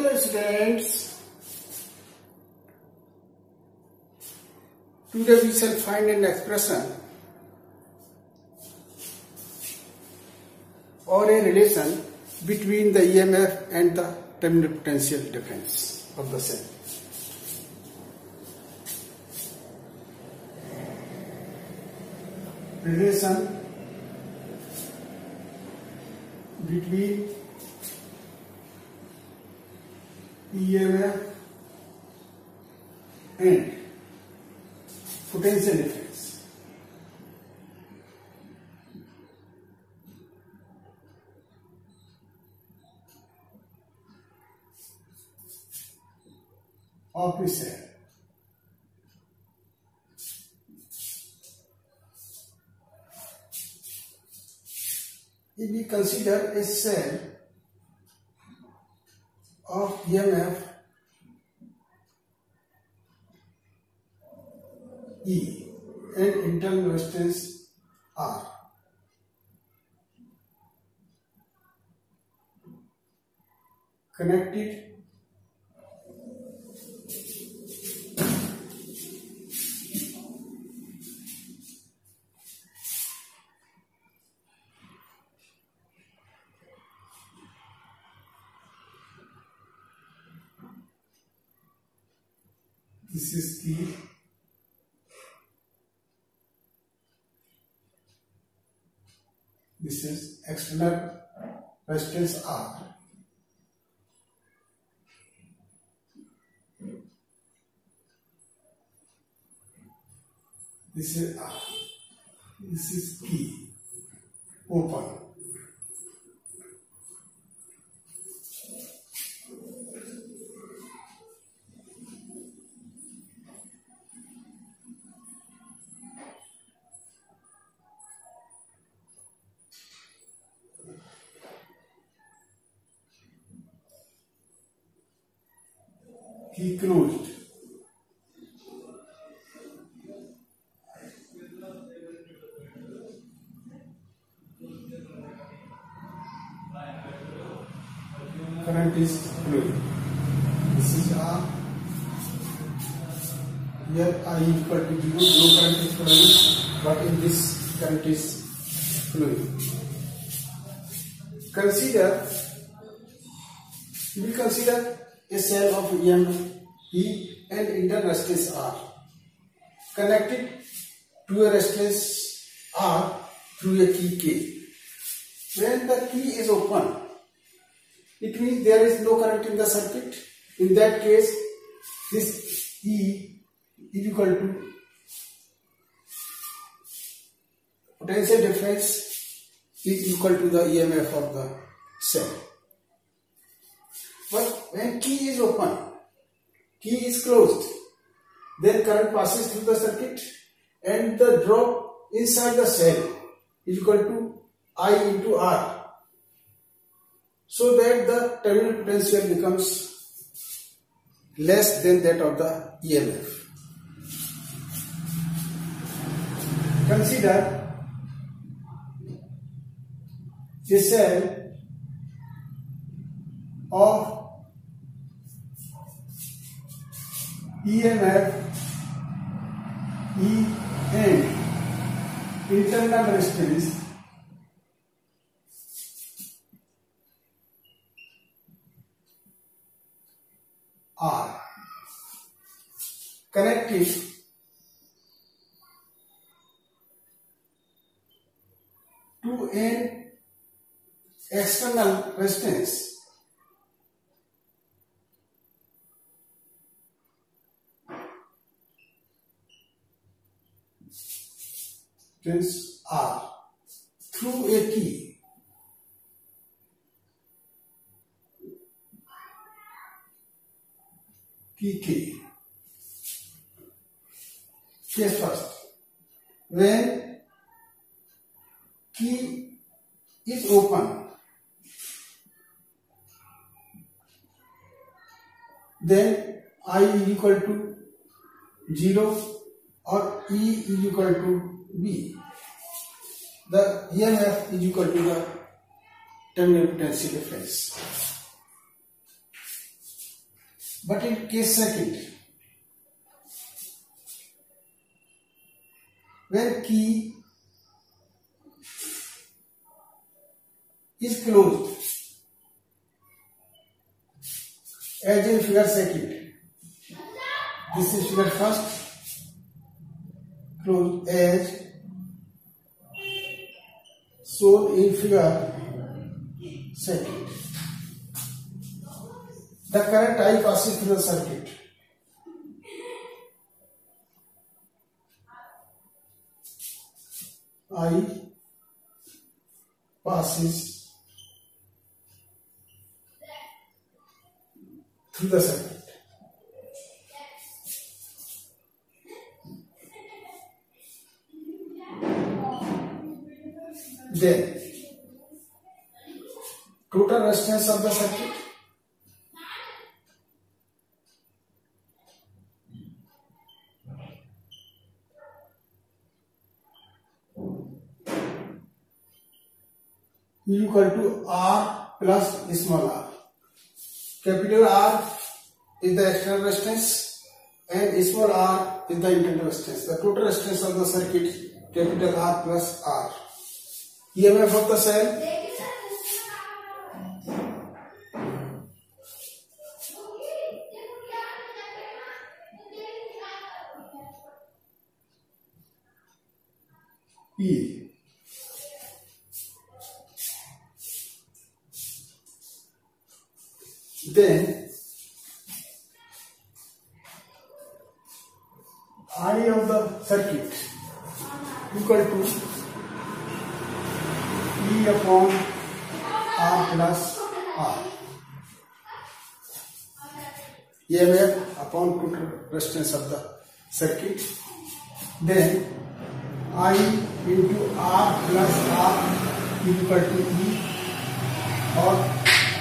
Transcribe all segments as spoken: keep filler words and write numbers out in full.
Dear students, today we shall find an expression or a relation between the E M F and the terminal potential difference of the cell. Relation between E M F and potential difference. Of the cell. If we consider a cell of E M F E and internal resistance R, connected this is key. This is external resistance R. This is R. This is key. Open. Key closed. Current is flowing. This is R. Here I equal to zero. No current is flowing, but in this current is flowing. Consider. We consider a cell of E M F E and internal resistance R connected to a resistance R through a key K. When the key is open, it means there is no current in the circuit. In that case, this E is equal to potential difference is equal to the E M F of the cell. But when key is open, key is closed, then current passes through the circuit and the drop inside the cell is equal to I into R, so that the terminal potential becomes less than that of the E M F. Consider a cell of E M F E and internal resistance R connected to an external resistance R through a key. Key K. Case first. When key is open, then I is equal to zero or E is equal to B. The E M F is equal to the terminal potential difference. But in case second, when key is closed, as in figure second, this is figure first, closed as shown in figure second. The current I passes through the circuit. I passes through the circuit. Then total resistance of the circuit is equal to R plus small r. Capital R is the external resistance and small r is the internal resistance. The total resistance of the circuit, capital R plus R. E M F of the cell, E. Then I of the circuit equal to E upon R plus R. E M F upon total resistance of the circuit. Then I into R plus R is equal to E, or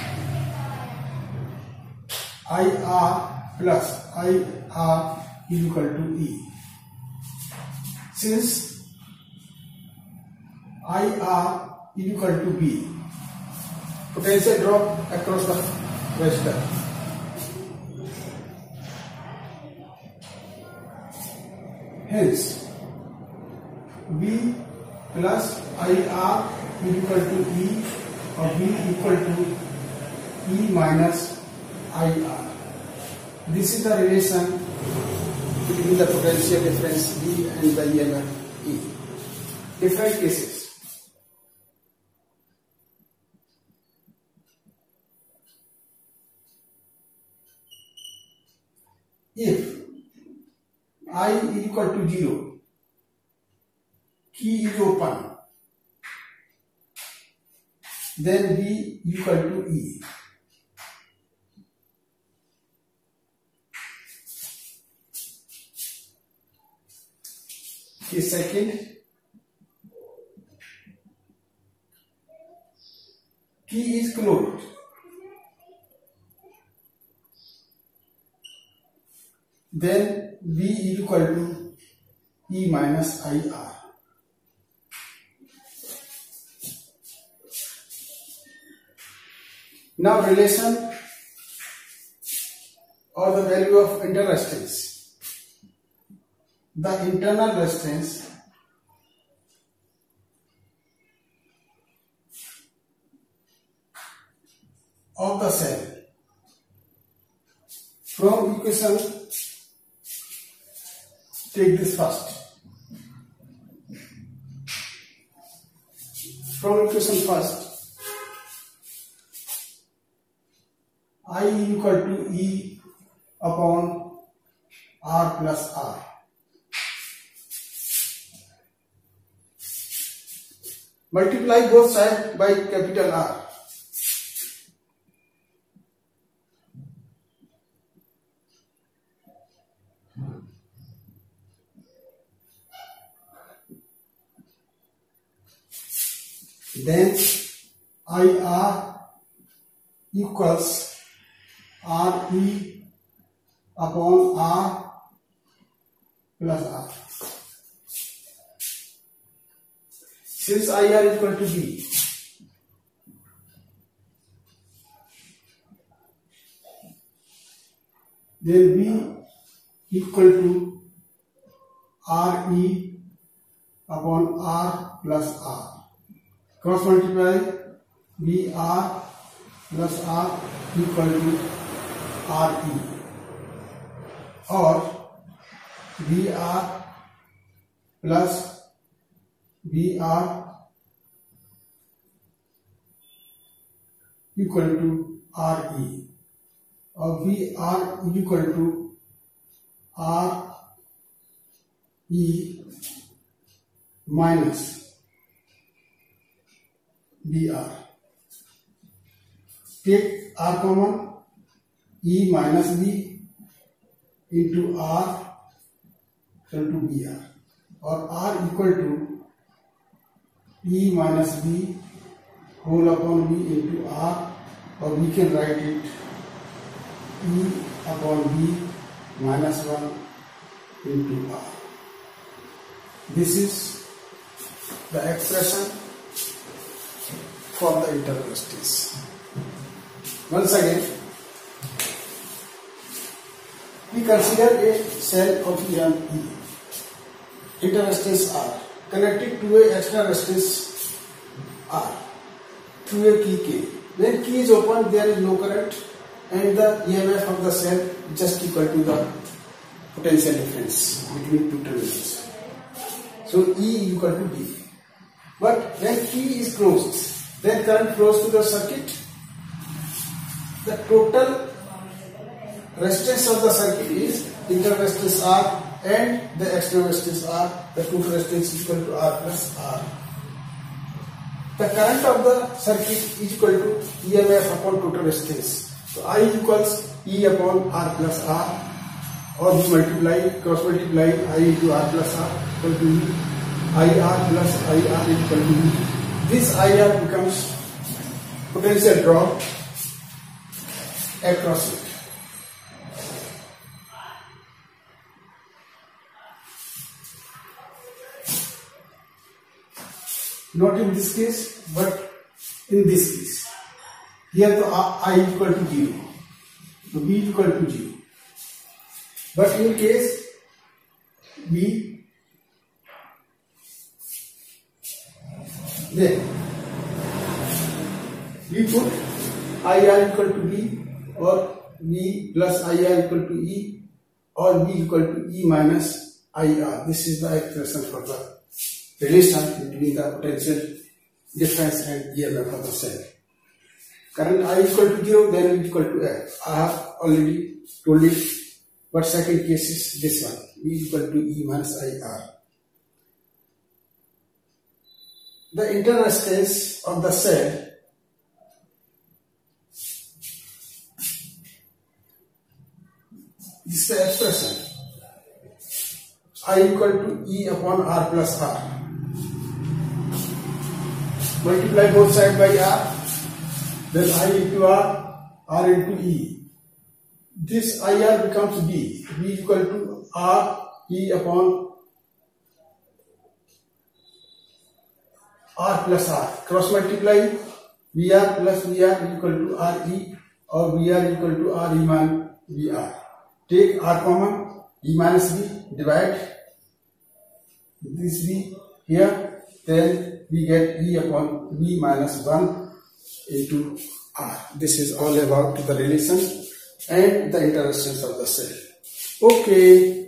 I R plus I R is equal to E. Since I R is equal to B, potential drop across the resistor. Hence, V plus I R is equal to E, or V equal to E minus I R. This is the relation between the potential difference V and the E M F E. Different cases. If I is equal to zero, key is open, then V equal to E. Case second, key is closed, then V is equal to E minus I R. Now relation or the value of internal resistance. The internal resistance of the cell from equation, take this first. From equation first, I is equal to E upon R plus R. Multiply both sides by capital R. Then I R equals R E upon R plus R. Since I R is equal to B, then B equal to R E upon R plus R. Cross multiply B R plus R equal to R E, or B R plus B R equal to R E, or B R equal to R E minus B R. Take R common, E minus B into R equal to B R, or R equal to E minus B whole upon B into R, or we can write it E upon B minus one into R. This is the expression for the interstices. Once again, we consider a cell of M E. Interstices are connected to a extraspace R through a key K. When key is open, there is no current, and the E M F of the cell is just equal to the potential difference between two terminals. So E equal to D. But when key is closed, then current flows to the circuit. The total resistance of the circuit is interresistance R and the external resistance R. The total resistance is equal to R plus R. The current of the circuit is equal to E M F upon total resistance. So I equals E upon R plus R, or we multiply, cross multiply I into R plus R equal to E. I R plus I R equal to E. This I R becomes potential drop across it. Not in this case, but in this case. Here the I equal to zero, so B equal to zero. But in case B, then we put I R equal to B, or B plus I R equal to E, or B equal to E minus I R. This is the expression for the relation between the potential difference and E M F of the cell. Current I equal to zero, then it equal to F. I have already told it, but second case is this one, E equal to E minus I R. The interresistance of the cell is the expression I equal to E upon R plus R. Multiply both sides by R, then I into R, R into E. This I R becomes B, B equal to R E upon R plus R. Cross multiply V R plus V R equal to R E, or V R equal to R E minus V R. Take R common, E minus B, divide this B here, then we get E upon V minus one into R. This is all about the relation and the interresistance of the cell. Okay.